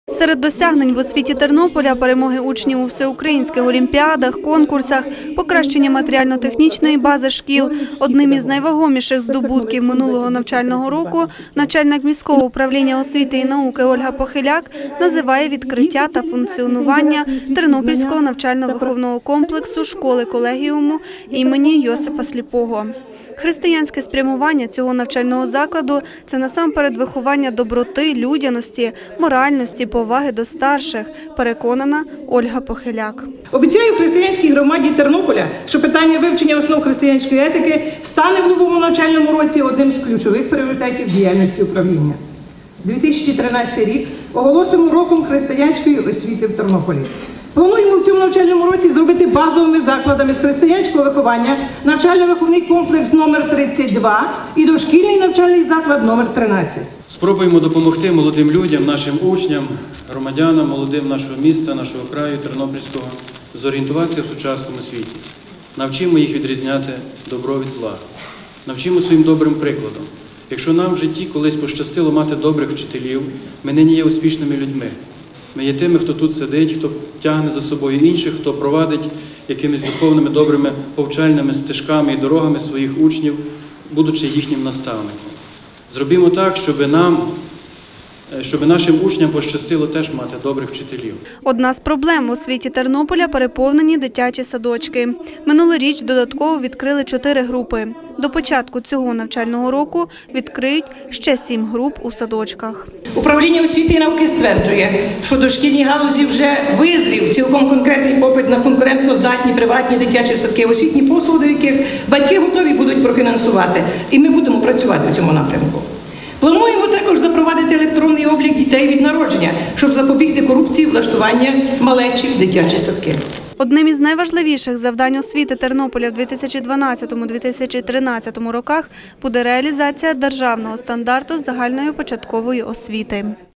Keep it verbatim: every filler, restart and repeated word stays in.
Серед досягнень в освіті Тернополя – перемоги учнів у всеукраїнських олімпіадах, конкурсах, покращення матеріально-технічної бази шкіл. Одним із найвагоміших здобутків минулого навчального року начальник міського управління освіти і науки Ольга Похиляк називає відкриття та функціонування Тернопільського навчально-виховного комплексу школи-колегіуму імені Йосифа Сліпого. Християнське спрямування цього навчального закладу – це насамперед виховання доброти, людяності, моральності, поваги до старших, переконана Ольга Похиляк. Обіцяю християнській громаді Тернополя, що питання вивчення основ християнської етики стане в новому навчальному році одним з ключових пріоритетів діяльності управління. дві тисячі тринадцятий рік оголосимо роком християнської освіти в Тернополі. Плануємо в цьому навчальному році зробити базовими закладами з християнського виховання навчально-виховний комплекс номер тридцять два і дошкільний навчальний заклад номер тринадцять. Спробуємо допомогти молодим людям, нашим учням, громадянам, молодим нашого міста, нашого краю, Тернопільського, зорієнтуватися в сучасному світі. Навчимо їх відрізняти добро від зла. Навчимо своїм добрим прикладом. Якщо нам в житті колись пощастило мати добрих вчителів, ми нині є успішними людьми. Ми є тими, хто тут сидить, хто тягне за собою інших, хто провадить якимись духовними, добрими, повчальними стежками і дорогами своїх учнів, будучи їхнім наставником. Зробімо так, щоб нам, щоб нашим учням пощастило теж мати добрих вчителів. Одна з проблем у освіті Тернополя – переповнені дитячі садочки. Минулоріч додатково відкрили чотири групи. До початку цього навчального року відкриють ще сім груп у садочках. Управління освіти і науки стверджує, що дошкільній галузі вже визрів цілком конкретний попит на конкурентно-здатні приватні дитячі садки, освітні послуги, до яких батьки готові будуть профінансувати. І ми будемо працювати в цьому напрямку. Плануємо також запровадити електронний облік дітей від народження, щоб запобігти корупції влаштування малечі в дитячі садки. Одним із найважливіших завдань освіти Тернополя в дві тисячі дванадцятому - дві тисячі тринадцятому роках буде реалізація державного стандарту загальної початкової освіти.